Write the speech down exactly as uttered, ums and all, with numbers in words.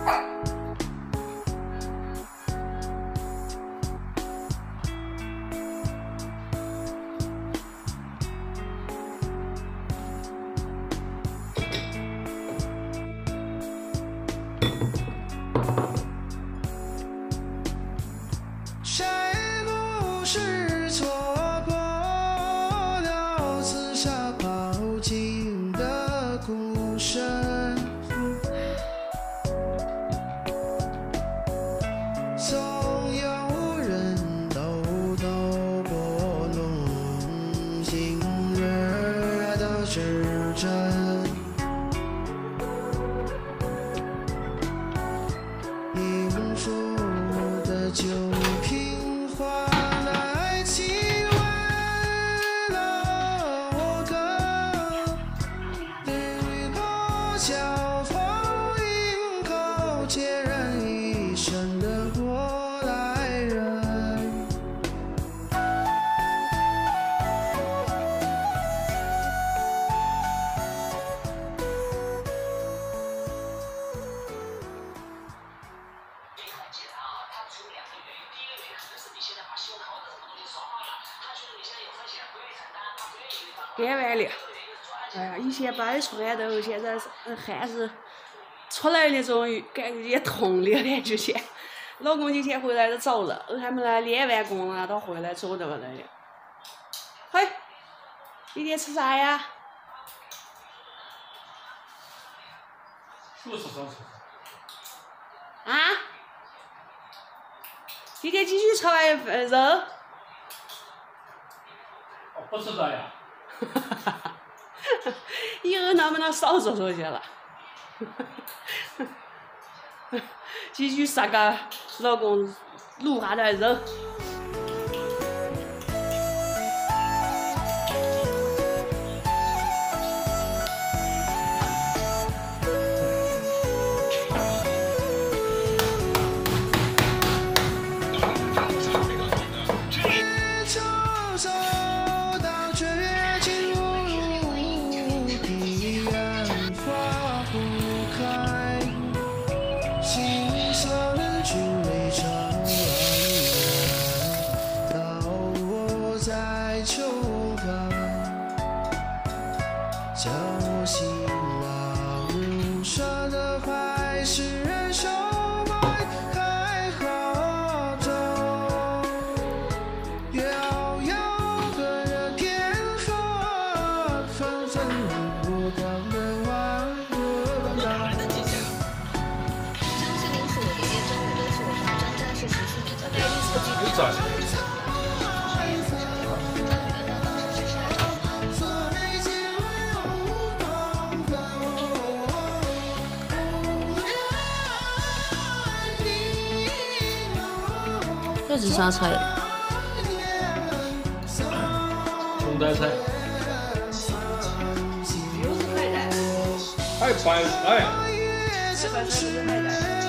编完了，哎呀，以前掰出来的，现在是汗是出来的，终于感觉也痛了感觉些。老公今天回来的早了，他们来练完工了，他回来走到那里。嘿，今天吃啥呀？ 不吃少吃。 啊？今天继续吃完份肉。 哦，不吃啥呀？ 哈哈哈！以后能不能少做做去了？继续杀个老公卤下点肉。叫我醒了无声的坏事人手外开好中，遥遥的人天河纷纷不当的万物大。 张智霖是我爷爷，张宇东是我爸，张家是实施比较大力测计。 有咋？ 这是啥菜？ 红带菜。 又是海带。 还白菜。 这白菜是海带。